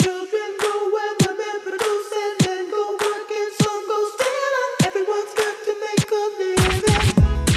Children grow and women produce and men go working, some go stealing. Everyone's got to make a living.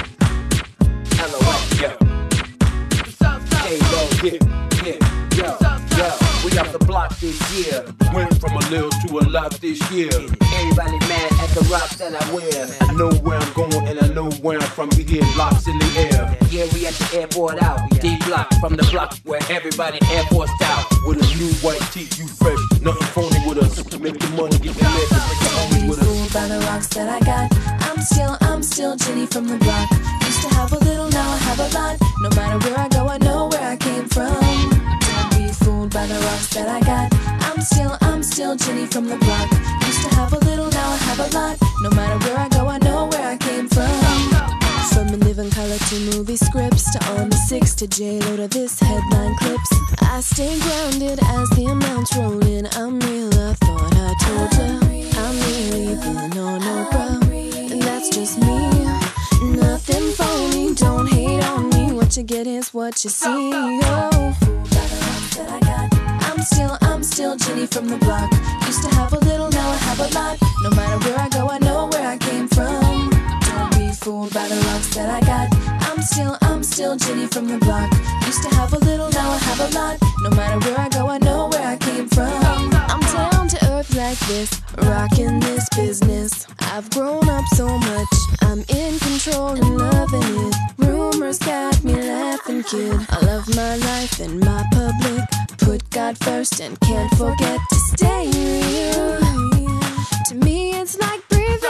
LOL, yo. K-Lo, yo. We off the block this year. Went from a little to a lot this year. Everybody mad at the rocks that I wear. I know where I'm going and I know where I'm from. You hear locks in the air. Yeah, we at the airport out. D-block from the block where everybody airport's out. With a new white tee, you fresh. Nothing phony with us. Make the money, get the legs, make the homie with us. Fooled by the rocks that I got. I'm still Jenny from the block. Used to have a little, now I have a lot. No matter where I go, I know where I came from. Don't be fooled by the rocks that I got. I'm still Jenny from the block. Used to have a little, now I have a lot. No matter where I go, I know where I came from. From In Living Color to movie scripts, to On the 6 to J-Lo to this headline clips. I stay grounded as the amounts roll in. I'm real, I thought I told ya. I'm really feeling no bro, and that's just me. Nothing phony, don't hate on me. What you get is what you see. Oh, that I got. I'm still Jenny from the block. Used to have a little, now I have a lot. No matter where I go, I know where I came from. Don't be fooled by the rocks that I got. I'm still Jenny from the block. Used to have a little, now I have a lot. No matter where I go, I know where I came from. I'm down to earth like this, rocking this business. I've grown up so much, I'm in control and loving it. Rumors got me laughing, kid. I love my life and my public. Put God first and can't forget to stay real. To me it's like breathing.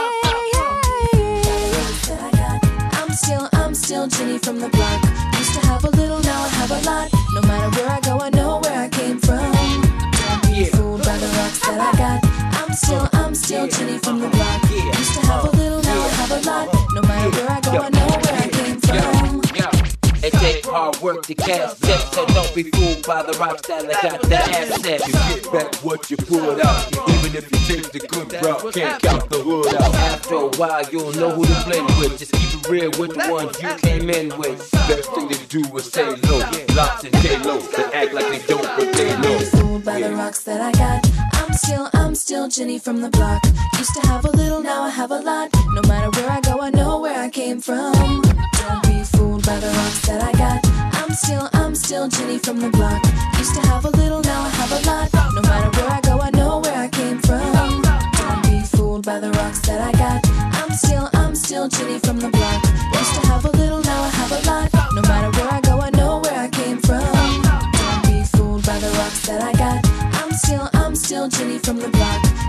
I'm still Jenny from the block. Used to have a little, now I have a lot. No matter where I go, I know where I came from. Don't be fooled by the rocks that I got. I'm still Jenny from the block. Used to have a little, now I have a lot. No matter where I go, I know where I came from. It take hard work to cash checks, so don't be fooled by the rocks that I got the asset. You get back what you put out, even if you take the good route, can't count the hood out. After a while, you'll know who to blend with. Just keep it real with the ones you came in with. Best thing to do is say low, lots and J-Lo. They act like they don't, but they know. Fooled by the rocks that I got. I'm still Jenny from the block. Used to have a little, now I have a lot. No matter where I go, I know where I came from. Don't be fooled by the rocks that I got. I'm still Jenny from the block. Used to have a little, now I have a lot. No matter where I go, I know where I came from. Don't be fooled by the rocks that I got. I'm still Jenny from the block. Used to have a little, now I have a lot. No matter where I go, I know where I came from. Don't be fooled by the rocks that I got. I'm still Jenny from the block.